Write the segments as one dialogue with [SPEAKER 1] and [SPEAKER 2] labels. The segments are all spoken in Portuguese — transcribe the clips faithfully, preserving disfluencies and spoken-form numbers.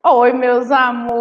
[SPEAKER 1] Oi, meus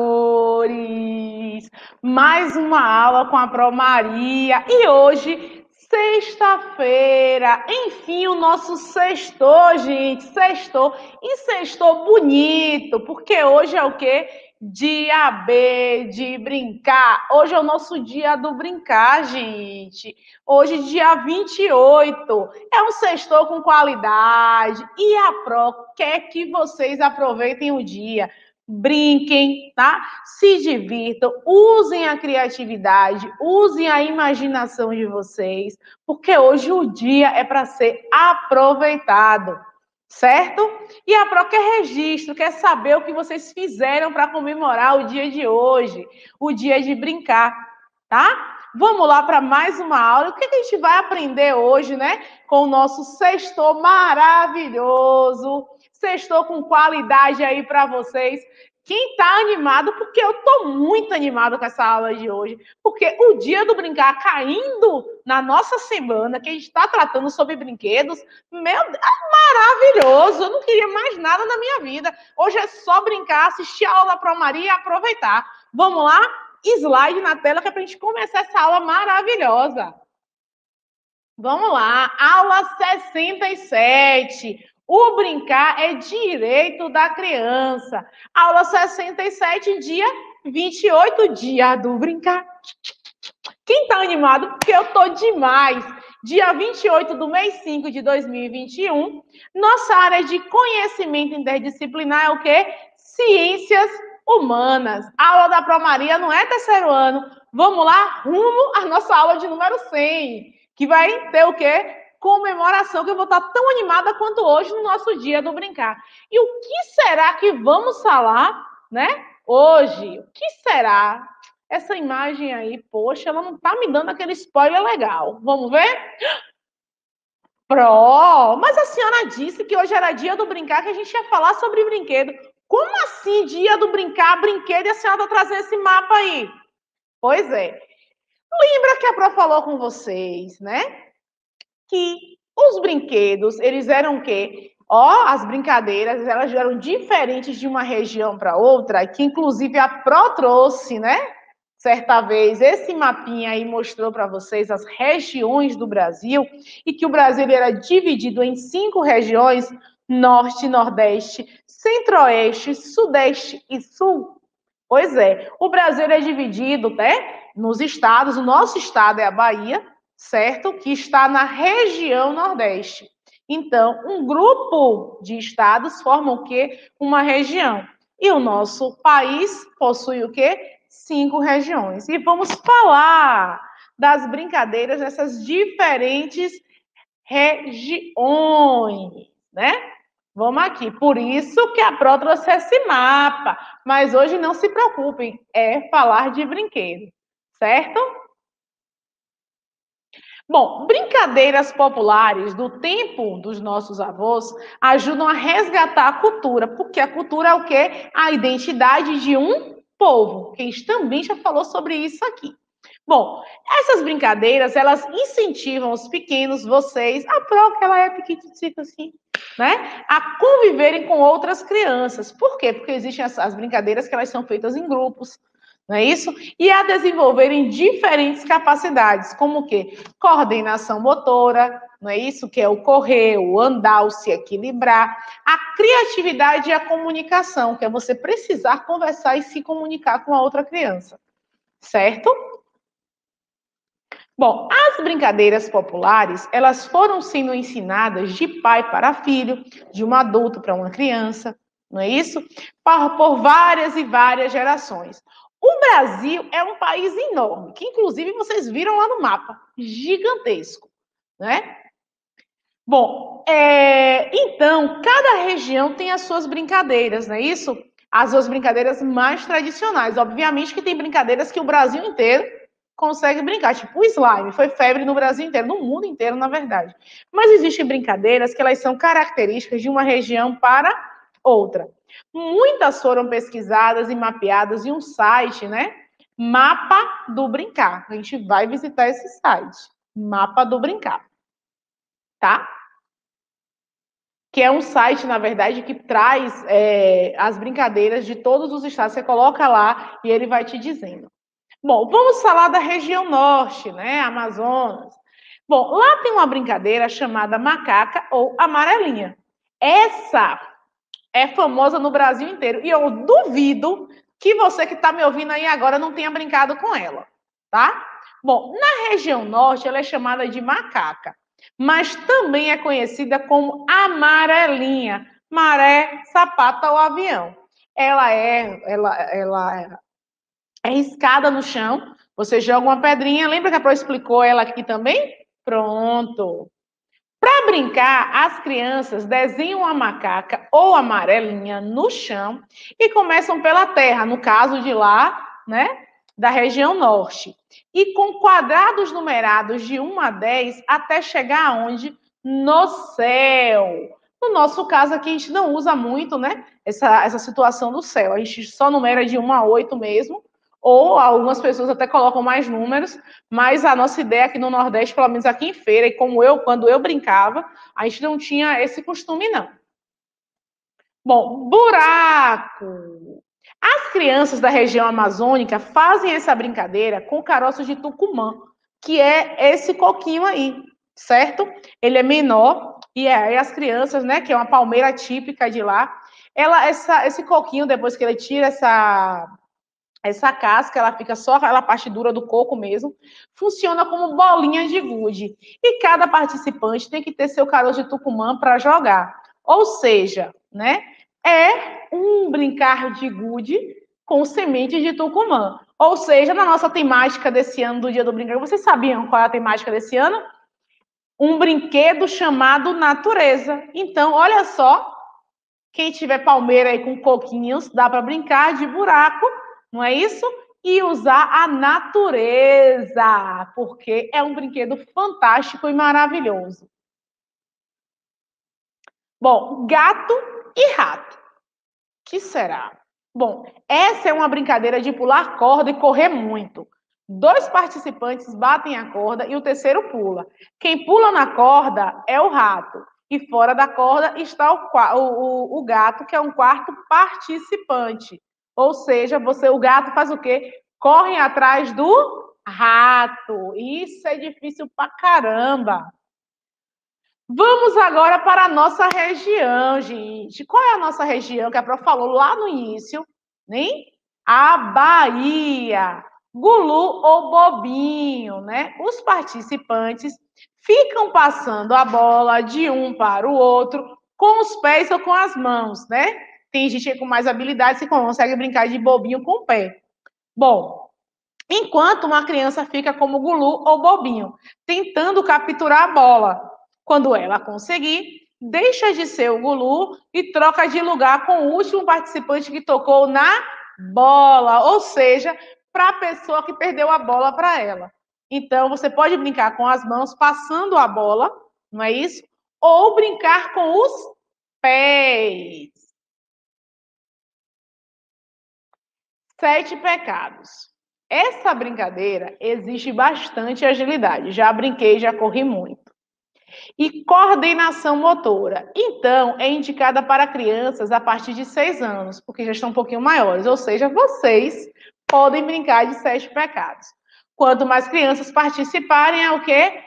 [SPEAKER 1] amores! Mais uma aula com a Pro Maria e hoje, sexta-feira, enfim, o nosso sextou, gente, sextou e sextou bonito, porque hoje é o quê? Dia B de brincar. Hoje é o nosso dia do brincar, gente. Hoje, dia vinte e oito, é um sextou com qualidade e a Pro quer que vocês aproveitem o dia. Brinquem, tá? Se divirtam, usem a criatividade, usem a imaginação de vocês, porque hoje o dia é para ser aproveitado, certo? E a Pro quer registro, quer saber o que vocês fizeram para comemorar o dia de hoje, o dia de brincar, tá? Vamos lá para mais uma aula. O que a gente vai aprender hoje, né? Com o nosso sextou maravilhoso. Sextou com qualidade aí para vocês. Quem está animado, porque eu estou muito animado com essa aula de hoje, porque o dia do brincar caindo na nossa semana, que a gente está tratando sobre brinquedos, meu Deus, é maravilhoso, eu não queria mais nada na minha vida. Hoje é só brincar, assistir a aula Pro Maria e aproveitar. Vamos lá? Slide na tela que é para a gente começar essa aula maravilhosa. Vamos lá, aula sessenta e sete. O brincar é direito da criança. Aula sessenta e sete, dia vinte e oito, dia do brincar. Quem está animado? Porque eu estou demais. Dia vinte e oito do mês cinco de dois mil e vinte e um, nossa área de conhecimento interdisciplinar é o quê? Ciências humanas. A aula da Pro Maria não é terceiro ano. Vamos lá, rumo à nossa aula de número cem, que vai ter o quê? Comemoração, que eu vou estar tão animada quanto hoje no nosso dia do brincar. E o que será que vamos falar, né? Hoje, o que será? Essa imagem aí, poxa, ela não está me dando aquele spoiler legal. Vamos ver? Pro, mas a senhora disse que hoje era dia do brincar, que a gente ia falar sobre brinquedo. Como assim dia do brincar, brinquedo, e a senhora está trazendo esse mapa aí? Pois é. Lembra que a Pro falou com vocês, né? Que os brinquedos, eles eram o quê? Ó, as brincadeiras, elas eram diferentes de uma região para outra, que inclusive a Pro trouxe, né? Certa vez, esse mapinha aí mostrou para vocês as regiões do Brasil, e que o Brasil era dividido em cinco regiões: Norte, Nordeste, Centro-Oeste, Sudeste e Sul. Pois é, o Brasil é dividido, né, nos estados. O nosso estado é a Bahia, certo? Que está na região Nordeste. Então, um grupo de estados forma o quê? Uma região. E o nosso país possui o quê? Cinco regiões. E vamos falar das brincadeiras dessas diferentes regiões, né? Vamos aqui. Por isso que a Pro trouxe esse mapa. Mas hoje não se preocupem, é falar de brinquedo, certo? Bom, brincadeiras populares do tempo dos nossos avós ajudam a resgatar a cultura, porque a cultura é o quê? A identidade de um povo, que a gente também já falou sobre isso aqui. Bom, essas brincadeiras, elas incentivam os pequenos, vocês, a Pro, que ela é pequitita assim, né? A conviverem com outras crianças. Por quê? Porque existem as, as brincadeiras que elas são feitas em grupos, não é isso? E a desenvolverem diferentes capacidades, como o quê? Coordenação motora, não é isso? Que é o correr, o andar, o se equilibrar. A criatividade e a comunicação, que é você precisar conversar e se comunicar com a outra criança, certo? Bom, as brincadeiras populares, elas foram sendo ensinadas de pai para filho, de um adulto para uma criança, não é isso? Por, por várias e várias gerações. O Brasil é um país enorme, que inclusive vocês viram lá no mapa, gigantesco, né? Bom, é, então, cada região tem as suas brincadeiras, não é isso? As suas brincadeiras mais tradicionais. Obviamente que tem brincadeiras que o Brasil inteiro consegue brincar, tipo o slime, foi febre no Brasil inteiro, no mundo inteiro, na verdade. Mas existem brincadeiras que elas são características de uma região para outra. Muitas foram pesquisadas e mapeadas em um site, né? Mapa do Brincar. A gente vai visitar esse site, Mapa do Brincar, tá? que é um site, na verdade, que traz é, as brincadeiras de todos os estados. Você coloca lá e ele vai te dizendo. Bom, vamos falar da região norte, né? Amazonas. Bom, lá tem uma brincadeira chamada macaca ou amarelinha. Essa é famosa no Brasil inteiro. E eu duvido que você que está me ouvindo aí agora não tenha brincado com ela, tá? Bom, na região norte ela é chamada de macaca, mas também é conhecida como amarelinha, maré, sapata ou avião. Ela é, ela, ela é, é riscada no chão, você joga uma pedrinha, lembra que a Pro explicou ela aqui também? Pronto. Para brincar, as crianças desenham a macaca ou amarelinha no chão e começam pela terra, no caso de lá, né, da região norte. E com quadrados numerados de um a dez até chegar aonde? No céu. No nosso caso aqui, a gente não usa muito, né, essa, essa situação do céu. A gente só numera de um a oito mesmo, ou algumas pessoas até colocam mais números, mas a nossa ideia aqui no Nordeste, pelo menos aqui em Feira, e como eu, quando eu brincava, a gente não tinha esse costume, não. Bom, buraco. As crianças da região amazônica fazem essa brincadeira com caroços de tucumã, que é esse coquinho aí, certo? Ele é menor, e aí as crianças, né, que é uma palmeira típica de lá, ela, essa, esse coquinho, depois que ele tira essa... Essa casca, ela fica só aquela parte dura do coco mesmo, funciona como bolinha de gude. E cada participante tem que ter seu caroço de tucumã para jogar. Ou seja, né, é um brincar de gude com semente de tucumã. Ou seja, na nossa temática desse ano do Dia do Brincar, vocês sabiam qual é a temática desse ano? Um brinquedo chamado natureza. Então, olha só, quem tiver palmeira aí com coquinhos, dá para brincar de buraco, não é isso? E usar a natureza, porque é um brinquedo fantástico e maravilhoso. Bom, gato e rato. Que será? Bom, essa é uma brincadeira de pular corda e correr muito. Dois participantes batem a corda e o terceiro pula. Quem pula na corda é o rato. E fora da corda está o, o, o gato, que é um quarto participante. Ou seja, você, o gato faz o quê? Corre atrás do rato. Isso é difícil pra caramba. Vamos agora para a nossa região, gente. Qual é a nossa região que a Pro falou lá no início? Né? A Bahia. Gulu ou bobinho, né? Os participantes ficam passando a bola de um para o outro com os pés ou com as mãos, né? Tem gente com mais habilidade que consegue brincar de bobinho com o pé. Bom, enquanto uma criança fica como gulu ou bobinho, tentando capturar a bola. Quando ela conseguir, deixa de ser o gulu e troca de lugar com o último participante que tocou na bola, ou seja, para a pessoa que perdeu a bola para ela. Então, você pode brincar com as mãos passando a bola, não é isso? Ou brincar com os pés. Sete pecados. Essa brincadeira exige bastante agilidade. Já brinquei, já corri muito. E coordenação motora. Então, é indicada para crianças a partir de seis anos, porque já estão um pouquinho maiores. Ou seja, vocês podem brincar de sete pecados. Quanto mais crianças participarem, é o quê?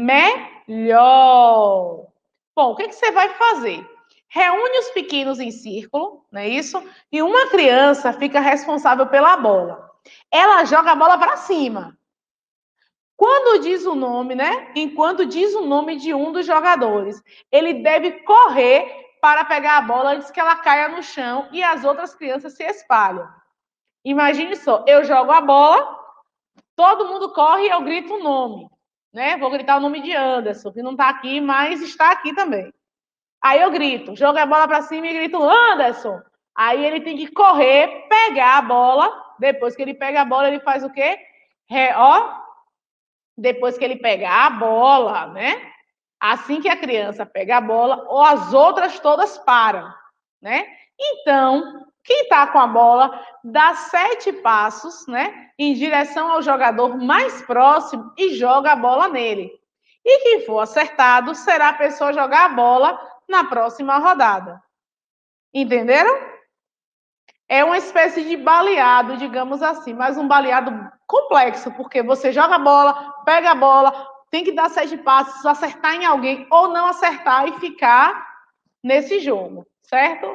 [SPEAKER 1] Melhor. Bom, o que, que você vai fazer? Reúne os pequenos em círculo, não é isso? E uma criança fica responsável pela bola. Ela joga a bola para cima. Quando diz o nome, né? Enquanto diz o nome de um dos jogadores, ele deve correr para pegar a bola antes que ela caia no chão e as outras crianças se espalham. Imagine só, eu jogo a bola, todo mundo corre e eu grito o nome, né? Vou gritar o nome de Anderson, que não está aqui, mas está aqui também. Aí eu grito, jogo a bola para cima e grito Anderson. Aí ele tem que correr, pegar a bola. Depois que ele pega a bola, ele faz o quê? É, ó, depois que ele pegar a bola, né? Assim que a criança pega a bola, ou as outras todas param, né? Então, quem está com a bola dá sete passos, né? Em direção ao jogador mais próximo e joga a bola nele. E quem for acertado será a pessoa jogar a bola na próxima rodada. Entenderam? É uma espécie de baleado, digamos assim, mas um baleado complexo, porque você joga a bola, pega a bola, tem que dar sete passos, acertar em alguém ou não acertar e ficar nesse jogo, certo?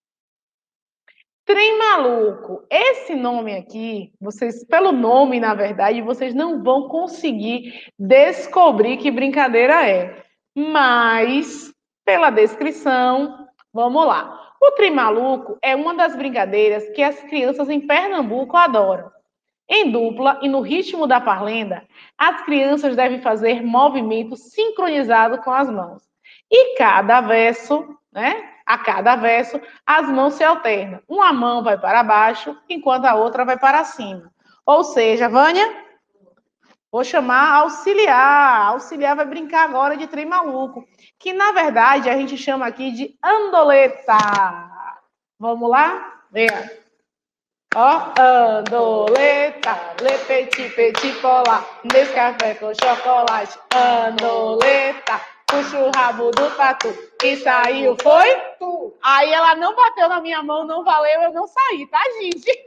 [SPEAKER 1] Trem maluco. Esse nome aqui, vocês, pelo nome, na verdade, vocês não vão conseguir descobrir que brincadeira é. Mas, pela descrição, vamos lá. O trem maluco é uma das brincadeiras que as crianças em Pernambuco adoram. Em dupla e no ritmo da parlenda, as crianças devem fazer movimentos sincronizados com as mãos. E cada verso, né? A cada verso, as mãos se alternam. Uma mão vai para baixo, enquanto a outra vai para cima. Ou seja, Vânia, vou chamar auxiliar. Auxiliar vai brincar agora de trem maluco, que na verdade a gente chama aqui de andoleta. Vamos lá? Venha. Ó, andoleta, le petit petit pola, Nescafé com chocolate, andoleta, puxa o rabo do tatu e saiu, foi? Tu. Aí ela não bateu na minha mão, não valeu, eu não saí, tá, gente?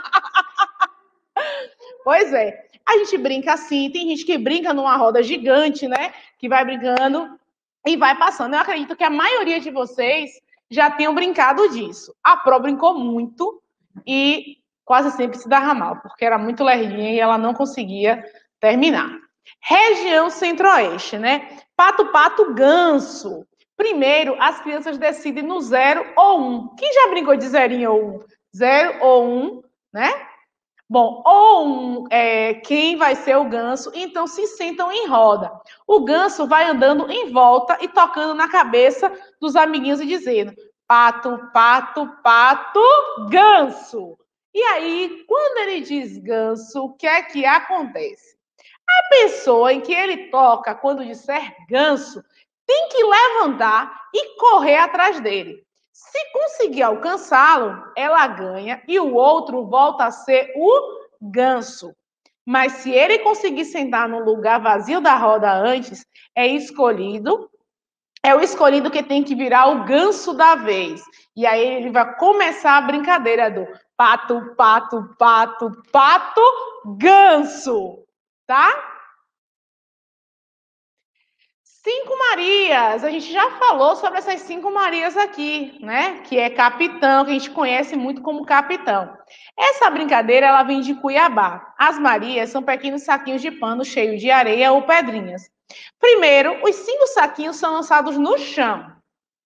[SPEAKER 1] Pois é, a gente brinca assim, tem gente que brinca numa roda gigante, né? Que vai brincando e vai passando. Eu acredito que a maioria de vocês já tenham brincado disso. A Pro brincou muito e quase sempre se dava mal, porque era muito lerdinha e ela não conseguia terminar. Região Centro-Oeste, né? Pato, pato, ganso. Primeiro, as crianças decidem no zero ou um. Quem já brincou de zerinho ou um? Zero ou um, né? Bom, ou um, é, quem vai ser o ganso, então se sentam em roda. O ganso vai andando em volta e tocando na cabeça dos amiguinhos e dizendo: pato, pato, pato, ganso. E aí, quando ele diz ganso, o que é que acontece? A pessoa em que ele toca, quando disser ganso, tem que levantar e correr atrás dele. Se conseguir alcançá-lo, ela ganha e o outro volta a ser o ganso. Mas se ele conseguir sentar no lugar vazio da roda antes, é escolhido, é o escolhido que tem que virar o ganso da vez. E aí ele vai começar a brincadeira do pato, pato, pato, pato, ganso, tá? Cinco Marias, a gente já falou sobre essas cinco Marias aqui, né? Que é capitão, que a gente conhece muito como capitão. Essa brincadeira, ela vem de Cuiabá. As Marias são pequenos saquinhos de pano cheios de areia ou pedrinhas. Primeiro, os cinco saquinhos são lançados no chão.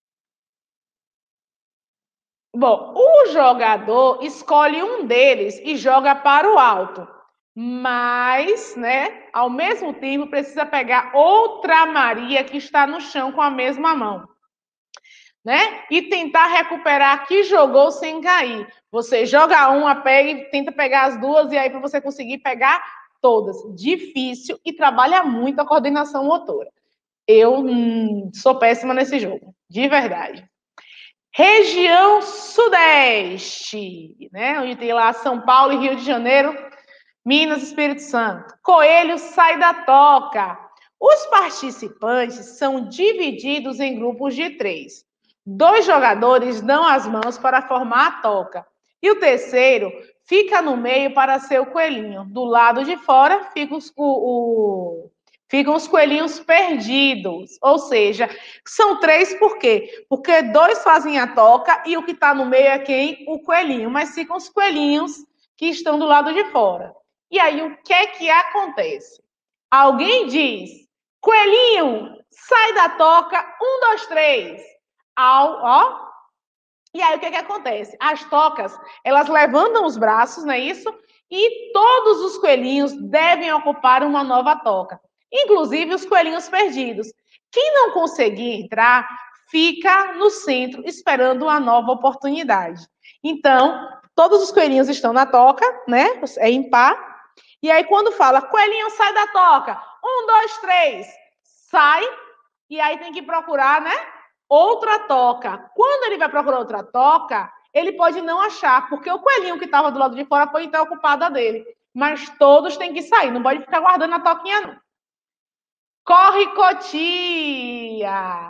[SPEAKER 1] Bom, o jogador escolhe um deles e joga para o alto. Mas, né, ao mesmo tempo, precisa pegar outra Maria que está no chão com a mesma mão, né? E tentar recuperar a que jogou sem cair. Você joga uma, pega e tenta pegar as duas, e aí para você conseguir pegar todas. Difícil e trabalha muito a coordenação motora. Eu hum, sou péssima nesse jogo, de verdade. Região Sudeste, né? Onde tem lá São Paulo e Rio de Janeiro, Minas, Espírito Santo. Coelho sai da toca. Os participantes são divididos em grupos de três. Dois jogadores dão as mãos para formar a toca. E o terceiro fica no meio para ser o coelhinho. Do lado de fora fica os, o, o, ficam os coelhinhos perdidos. Ou seja, são três por quê? Porque dois fazem a toca e o que está no meio é quem? O coelhinho. Mas ficam os coelhinhos que estão do lado de fora. E aí, o que é que acontece? Alguém diz, coelhinho, sai da toca, um, dois, três. Ao, ó. E aí, o que é que acontece? As tocas, elas levantam os braços, não é isso? E todos os coelhinhos devem ocupar uma nova toca. Inclusive os coelhinhos perdidos. Quem não conseguir entrar, fica no centro, esperando uma nova oportunidade. Então, todos os coelhinhos estão na toca, né? É impar. E aí, quando fala, coelhinho, sai da toca. Um, dois, três. Sai. E aí tem que procurar, né? Outra toca. Quando ele vai procurar outra toca, ele pode não achar, porque o coelhinho que estava do lado de fora pode estar ocupado a dele. Mas todos têm que sair. Não pode ficar guardando a toquinha, não. Corre, Cotia!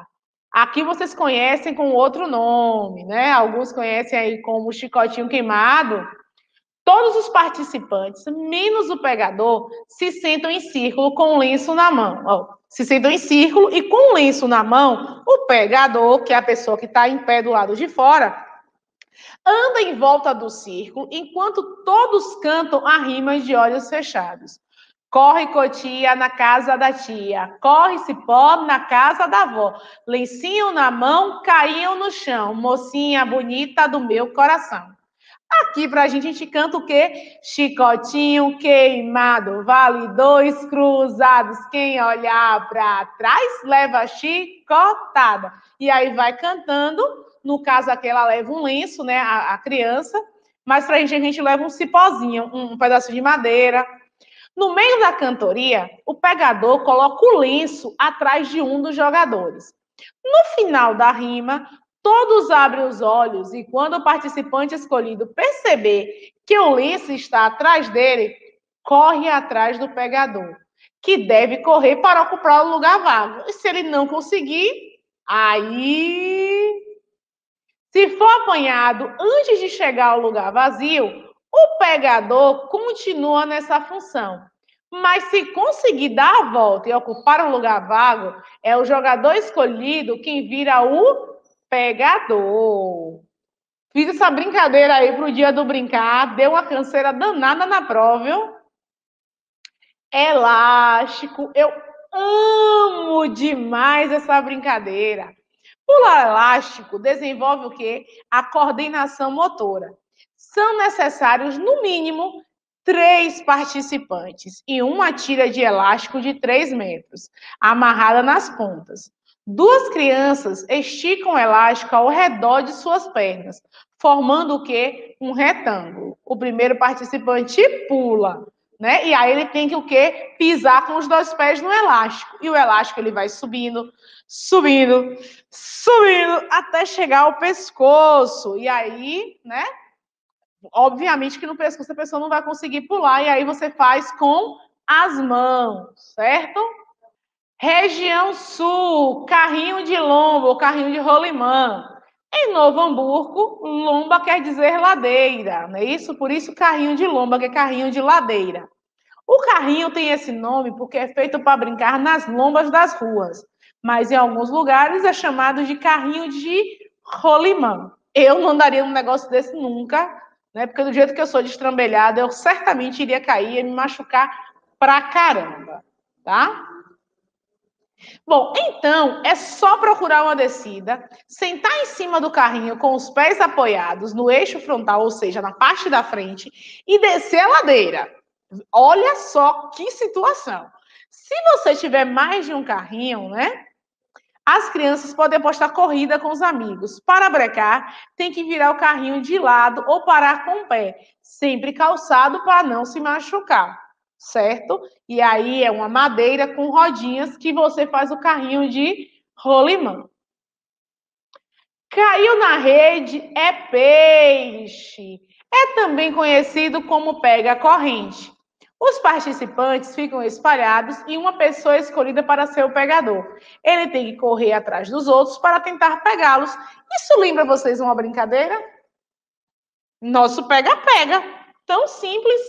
[SPEAKER 1] Aqui vocês conhecem com outro nome, né? Alguns conhecem aí como chicotinho queimado. Todos os participantes, menos o pegador, se sentam em círculo com o lenço na mão. Ó, se sentam em círculo e com o lenço na mão, o pegador, que é a pessoa que está em pé do lado de fora, anda em volta do círculo enquanto todos cantam a rima de olhos fechados. Corre cotia na casa da tia, corre cipó na casa da avó. Lencinho na mão, caíam no chão, mocinha bonita do meu coração. Aqui pra gente, a gente canta o quê? Chicotinho queimado, vale dois cruzados. Quem olhar pra trás, leva chicotada. E aí vai cantando. No caso aqui, ela leva um lenço, né, a, a criança. Mas pra gente, a gente leva um cipózinho, um, um pedaço de madeira. No meio da cantoria, o pegador coloca o lenço atrás de um dos jogadores. No final da rima, todos abrem os olhos e quando o participante escolhido perceber que o lenço está atrás dele, corre atrás do pegador, que deve correr para ocupar o lugar vago. E se ele não conseguir, aí... Se for apanhado antes de chegar ao lugar vazio, o pegador continua nessa função. Mas se conseguir dar a volta e ocupar um lugar vago, é o jogador escolhido quem vira o pegador. Fiz essa brincadeira aí pro dia do brincar, deu uma canseira danada na prova, viu? Elástico, eu amo demais essa brincadeira. Pular elástico desenvolve o quê? A coordenação motora. São necessários, no mínimo, três participantes e uma tira de elástico de três metros, amarrada nas pontas. Duas crianças esticam o elástico ao redor de suas pernas, formando o quê? Um retângulo. O primeiro participante pula, né? E aí ele tem que o quê? Pisar com os dois pés no elástico. E o elástico ele vai subindo, subindo, subindo até chegar ao pescoço. E aí, né? Obviamente que no pescoço a pessoa não vai conseguir pular, e aí você faz com as mãos, certo? Região Sul, carrinho de lomba ou carrinho de rolimã. Em Novo Hamburgo, lomba quer dizer ladeira, não é isso? Por isso carrinho de lomba, que é carrinho de ladeira. O carrinho tem esse nome porque é feito para brincar nas lombas das ruas, mas em alguns lugares é chamado de carrinho de rolimã. Eu não andaria num negócio desse nunca, né? Porque do jeito que eu sou destrambelhada, eu certamente iria cair e me machucar pra caramba, tá? Bom, então é só procurar uma descida, sentar em cima do carrinho com os pés apoiados no eixo frontal, ou seja, na parte da frente, e descer a ladeira. Olha só que situação. Se você tiver mais de um carrinho, né? As crianças podem apostar corrida com os amigos. Para brecar, tem que virar o carrinho de lado ou parar com o pé, sempre calçado para não se machucar, certo? E aí é uma madeira com rodinhas que você faz o carrinho de rolimã. Caiu na rede é peixe. É também conhecido como pega-corrente. Os participantes ficam espalhados e uma pessoa é escolhida para ser o pegador. Ele tem que correr atrás dos outros para tentar pegá-los. Isso lembra vocês uma brincadeira? Nosso pega-pega. Tão simples.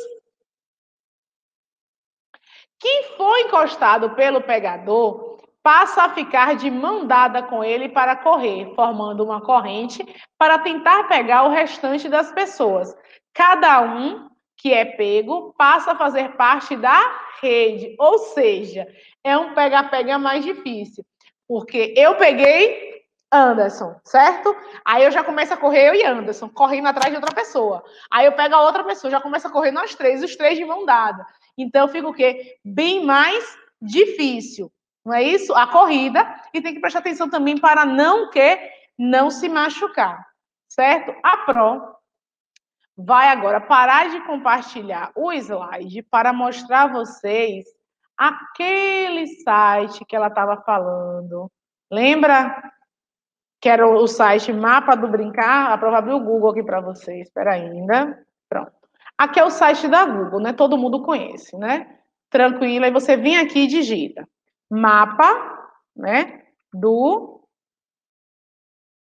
[SPEAKER 1] Quem for encostado pelo pegador passa a ficar de mão dada com ele para correr, formando uma corrente para tentar pegar o restante das pessoas. Cada um que é pego passa a fazer parte da rede, ou seja, é um pega-pega mais difícil, porque eu peguei Anderson, certo? Aí eu já começo a correr, eu e Anderson, correndo atrás de outra pessoa. Aí eu pego a outra pessoa, já começo a correr nós três, os três de mão dada. Então fica o quê? Bem mais difícil, não é isso? A corrida, e tem que prestar atenção também para não que não se machucar, certo? A Pro vai agora parar de compartilhar o slide para mostrar a vocês aquele site que ela estava falando. Lembra? Que era o site Mapa do Brincar. A Pro vai abrir o Google aqui para vocês. Espera ainda. Pronto. Aqui é o site da Google, né? Todo mundo conhece, né? Tranquilo. Aí você vem aqui e digita Mapa, né? Do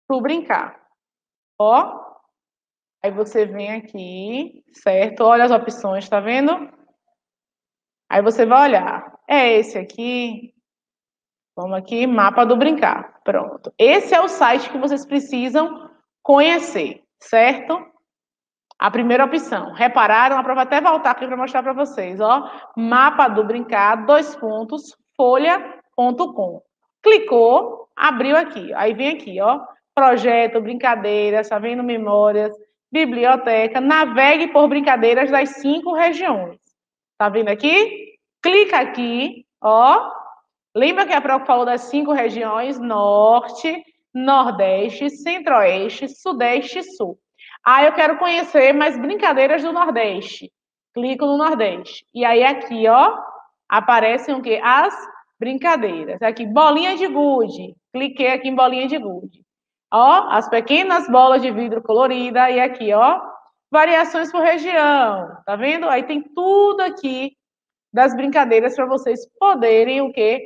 [SPEAKER 1] pro brincar. Ó, aí você vem aqui, certo? Olha as opções, tá vendo? Aí você vai olhar, é esse aqui. Vamos aqui, mapa do brincar. Pronto. Esse é o site que vocês precisam conhecer, certo? A primeira opção. Repararam? A prova até voltar aqui para mostrar para vocês, ó. Mapa do brincar, dois pontos, folha ponto com. Clicou, abriu aqui. Aí vem aqui, ó. Projeto, brincadeiras, tá vendo? Memórias, biblioteca. Navegue por brincadeiras das cinco regiões. Tá vendo aqui? Clica aqui, ó. Lembra que a prova falou das cinco regiões? Norte, Nordeste, Centro-Oeste, Sudeste e Sul. Ah, eu quero conhecer mais brincadeiras do Nordeste. Clico no Nordeste. E aí aqui, ó, aparecem o quê? As brincadeiras. Aqui, bolinha de gude. Cliquei aqui em bolinha de gude. Ó, as pequenas bolas de vidro colorida. E aqui, ó, variações por região. Tá vendo? Aí tem tudo aqui das brincadeiras para vocês poderem o quê?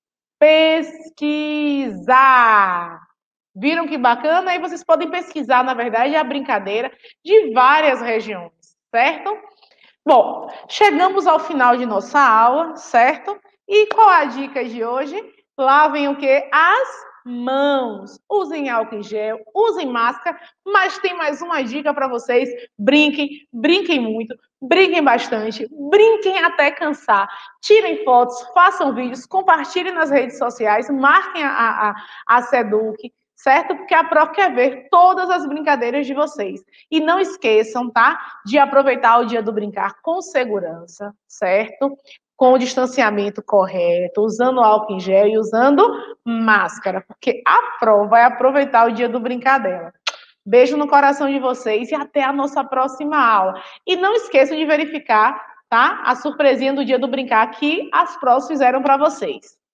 [SPEAKER 1] Pesquisar. Viram que bacana? Aí vocês podem pesquisar, na verdade, a brincadeira de várias regiões, certo? Bom, chegamos ao final de nossa aula, certo? E qual a dica de hoje? Lavem o quê? As mãos. Usem álcool em gel, usem máscara, mas tem mais uma dica para vocês. Brinquem, brinquem muito, brinquem bastante, brinquem até cansar. Tirem fotos, façam vídeos, compartilhem nas redes sociais, marquem a, a, a SEDUC, certo? Porque a Prof quer ver todas as brincadeiras de vocês. E não esqueçam, tá? De aproveitar o dia do brincar com segurança, certo? Com o distanciamento correto, usando álcool em gel e usando máscara, porque a Prof vai aproveitar o dia do brincar dela. Beijo no coração de vocês e até a nossa próxima aula. E não esqueçam de verificar, tá? A surpresinha do dia do brincar que as Profs fizeram para vocês.